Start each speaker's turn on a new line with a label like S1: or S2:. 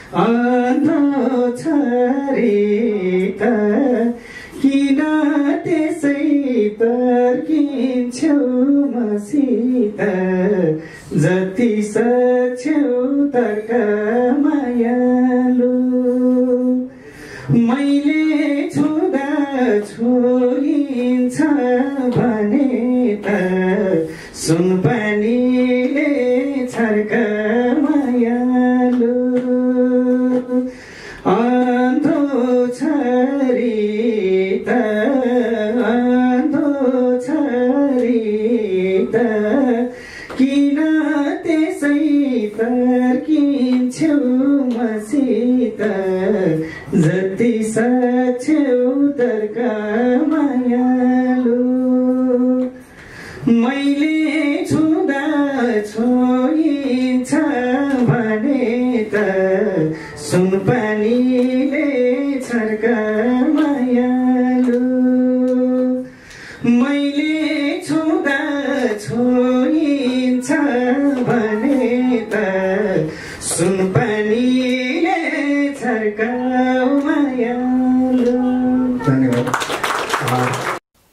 S1: अन्धो छरी त किन त्यसै तर्किन्छौ मसित जति सक्छौ तर्क मायालु मैले छुँदा छोइन्छ भने त सुनपानीले छर्क मायालु अन्धो छरी त किन त्यसै तर्किन्छौ मसित जति सक्छौ तर्क मायालु मैले छुँदा छोइन्छ भने त सुनपानीले छर्क मायालु मैले छुँदा छोइन्छ भने त सुनपानीले छर्क